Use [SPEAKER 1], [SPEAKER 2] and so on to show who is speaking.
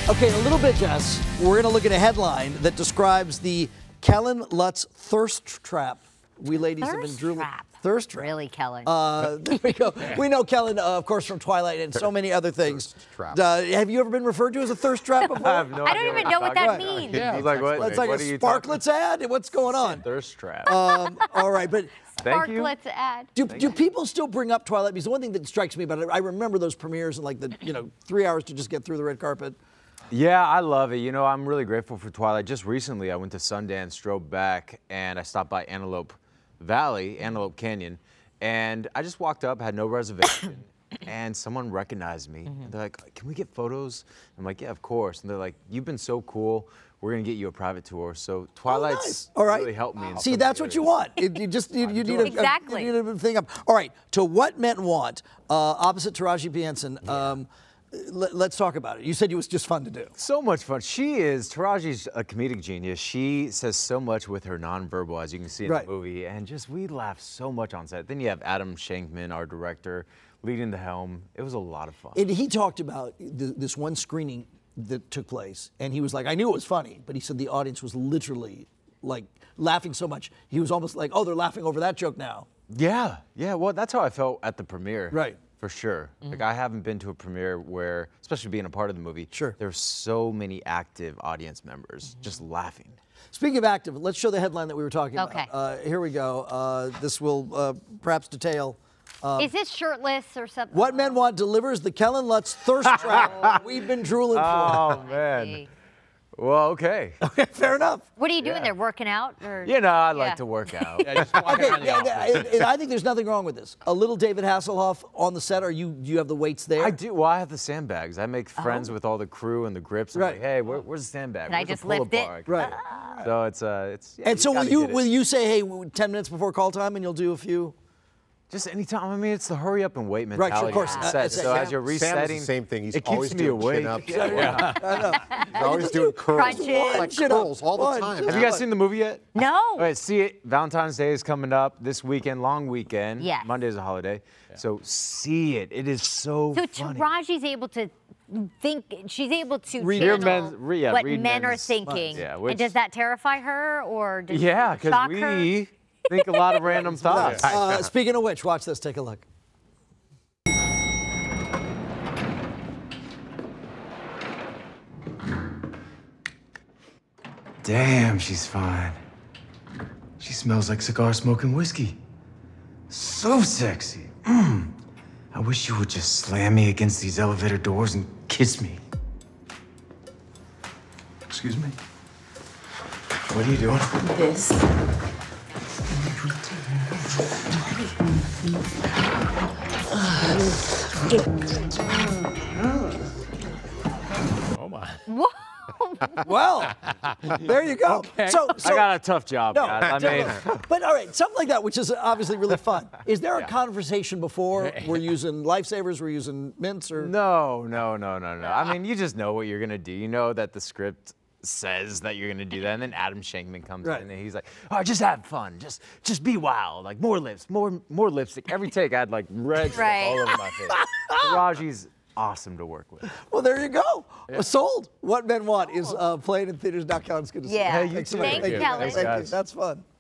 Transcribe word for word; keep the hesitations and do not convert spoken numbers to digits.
[SPEAKER 1] Okay, in a little bit, Jess, we're going to look at a headline that describes the Kellan Lutz thirst trap. We ladies
[SPEAKER 2] thirst
[SPEAKER 1] have been drooling.
[SPEAKER 2] Trap.
[SPEAKER 1] Thirst trap.
[SPEAKER 2] Really, Kellan.
[SPEAKER 1] Uh, there we go. We know Kellan, uh, of course, from Twilight and so many other things.
[SPEAKER 3] Thirst trap.
[SPEAKER 1] Uh, have you ever been referred to as a thirst trap before?
[SPEAKER 4] I have no
[SPEAKER 2] I don't
[SPEAKER 4] idea
[SPEAKER 2] even know what that
[SPEAKER 1] Right.
[SPEAKER 2] means.
[SPEAKER 4] Yeah, I was like, what?
[SPEAKER 1] It's like
[SPEAKER 4] what
[SPEAKER 1] a
[SPEAKER 4] are you talking
[SPEAKER 1] Sparklets ad? What's going on?
[SPEAKER 4] Thirst trap.
[SPEAKER 1] Um, all right, but
[SPEAKER 4] Thank you.
[SPEAKER 2] Sparklets ad.
[SPEAKER 1] do, do people still bring up Twilight? Because the one thing that strikes me about it, I remember those premieres and like the, you know, three hours to just get through the red carpet.
[SPEAKER 4] Yeah, I love it. You know, I'm really grateful for Twilight. Just recently, I went to Sundance, drove back, and I stopped by Antelope Valley, Antelope Canyon, and I just walked up, had no reservation, and someone recognized me. Mm-hmm. They're like, "Can we get photos?" I'm like, "Yeah, of course." And they're like, "You've been so cool. We're gonna get you a private tour." So Twilight's
[SPEAKER 1] oh, nice. All right.
[SPEAKER 4] really helped me. In
[SPEAKER 1] See,
[SPEAKER 4] some
[SPEAKER 1] that's
[SPEAKER 4] areas.
[SPEAKER 1] what you want. It, you just you, you need a,
[SPEAKER 2] exactly.
[SPEAKER 1] a, you need a thing up. All right. To What Men Want, uh, opposite Taraji P. Henson. Um, let, let's talk about it. You said it was just fun to do.
[SPEAKER 4] So much fun. She is, Taraji's a comedic genius. She says so much with her nonverbal, as you can see in
[SPEAKER 1] right.
[SPEAKER 4] the movie, and just we laugh so much on set. Then you have Adam Shankman, our director, leading the helm. It was a lot of fun.
[SPEAKER 1] And he talked about th this one screening that took place, and he was like, I knew it was funny, but he said the audience was literally like laughing so much. He was almost like, oh, they're laughing over that joke now.
[SPEAKER 4] Yeah, yeah, well, that's how I felt at the premiere.
[SPEAKER 1] Right.
[SPEAKER 4] For sure. Mm-hmm. Like, I haven't been to a premiere where, especially being a part of the movie,
[SPEAKER 1] sure.
[SPEAKER 4] there's so many active audience members mm-hmm. just laughing.
[SPEAKER 1] Speaking of active, let's show the headline that we were talking
[SPEAKER 2] okay.
[SPEAKER 1] about. Uh, here we go. Uh, this will uh, perhaps detail. Um,
[SPEAKER 2] Is this shirtless or something?
[SPEAKER 1] What Men Want delivers the Kellan Lutz thirst trap we've been drooling for.
[SPEAKER 4] Oh, man. Well, okay.
[SPEAKER 1] Okay, fair enough.
[SPEAKER 2] What are you doing
[SPEAKER 4] yeah.
[SPEAKER 2] there, working out? Or?
[SPEAKER 4] You know, I like
[SPEAKER 2] yeah.
[SPEAKER 4] to work out.
[SPEAKER 3] Yeah, just walking
[SPEAKER 1] Okay,
[SPEAKER 3] around the
[SPEAKER 1] yeah,
[SPEAKER 3] office.
[SPEAKER 1] and, and I think there's nothing wrong with this. A little David Hasselhoff on the set. Are you? Do you have the weights there?
[SPEAKER 4] I do. Well, I have the sandbags. I make friends
[SPEAKER 2] oh.
[SPEAKER 4] with all the crew and the grips. I'm
[SPEAKER 1] right.
[SPEAKER 4] like, hey, where, where's the sandbag?
[SPEAKER 2] Can I
[SPEAKER 4] where's
[SPEAKER 2] just
[SPEAKER 4] the pull-up
[SPEAKER 2] lift it?
[SPEAKER 4] bar?
[SPEAKER 1] Right.
[SPEAKER 4] So it's uh, it's. Yeah,
[SPEAKER 1] and so
[SPEAKER 4] you
[SPEAKER 1] will
[SPEAKER 4] gotta
[SPEAKER 1] you
[SPEAKER 4] get it.
[SPEAKER 1] will you say, hey, ten minutes before call time, and you'll do a few?
[SPEAKER 4] Just anytime. I mean, it's the hurry up and wait
[SPEAKER 1] Right,
[SPEAKER 4] mentality.
[SPEAKER 1] sure, of course.
[SPEAKER 4] on
[SPEAKER 1] Uh,
[SPEAKER 4] set.
[SPEAKER 1] it's-
[SPEAKER 4] so
[SPEAKER 1] Sam-
[SPEAKER 4] as you're
[SPEAKER 3] Sam
[SPEAKER 4] resetting,
[SPEAKER 3] is the same thing. He's
[SPEAKER 4] it
[SPEAKER 3] always
[SPEAKER 4] keeps me
[SPEAKER 3] doing
[SPEAKER 4] awake.
[SPEAKER 3] chin-ups.
[SPEAKER 1] Yeah, I know.
[SPEAKER 3] He's always doing curls.
[SPEAKER 2] Crunches.
[SPEAKER 3] Like
[SPEAKER 1] Chin-up.
[SPEAKER 3] curls all the
[SPEAKER 1] One,
[SPEAKER 3] time.
[SPEAKER 1] just
[SPEAKER 4] Have you guys seen the movie yet?
[SPEAKER 2] No.
[SPEAKER 4] All right, see it. Valentine's Day is coming up this weekend, long weekend.
[SPEAKER 2] Yes.
[SPEAKER 4] Monday is a holiday. Yeah. So see it. It is so,
[SPEAKER 2] So
[SPEAKER 4] funny.
[SPEAKER 2] Taraji's able to think, she's able to
[SPEAKER 1] Read
[SPEAKER 2] channel
[SPEAKER 4] men's- re- yeah,
[SPEAKER 2] what
[SPEAKER 4] read
[SPEAKER 2] men are
[SPEAKER 4] men's
[SPEAKER 2] thinking.
[SPEAKER 4] minds. Yeah,
[SPEAKER 2] and
[SPEAKER 4] which-
[SPEAKER 2] does that terrify her or does
[SPEAKER 4] Yeah,
[SPEAKER 2] it
[SPEAKER 4] because
[SPEAKER 2] shock
[SPEAKER 4] we
[SPEAKER 2] her?
[SPEAKER 4] think a lot of random thoughts.
[SPEAKER 1] Uh, speaking of which, watch this. Take a look.
[SPEAKER 5] Damn, she's fine. She smells like cigar smoking whiskey. So sexy. Mm. I wish you would just slam me against these elevator doors and kiss me. Excuse me? What are you doing?
[SPEAKER 6] This.
[SPEAKER 3] Oh, my.
[SPEAKER 2] Whoa.
[SPEAKER 1] Well, there you go. So, so
[SPEAKER 4] I got a tough job,
[SPEAKER 1] no,
[SPEAKER 4] guys. I mean,
[SPEAKER 1] but all right, something like that, which is obviously really fun. Is there a conversation before we're using lifesavers, we're using mints, or
[SPEAKER 4] no, no, no, no, no. I mean, you just know what you're gonna do. You know that the script says that you're gonna do that, and then Adam Shankman comes
[SPEAKER 1] Right.
[SPEAKER 4] in and he's like, "Oh, just have fun, just, just be wild, like more lips, more, more lipstick." Every take, I had like red stuff
[SPEAKER 2] Right.
[SPEAKER 4] all over my face. Taraji's awesome to work with.
[SPEAKER 1] Well, there you go. Yeah. Sold. What Men Want is uh, playing in theaters now. Kellan's good to see
[SPEAKER 2] Yeah.
[SPEAKER 1] you.
[SPEAKER 2] Hey, you
[SPEAKER 1] Thanks so
[SPEAKER 2] too.
[SPEAKER 1] much.
[SPEAKER 2] Thank you,
[SPEAKER 1] Thank
[SPEAKER 2] Kellan.
[SPEAKER 1] Thank you.
[SPEAKER 4] Thanks, guys.
[SPEAKER 1] That's fun.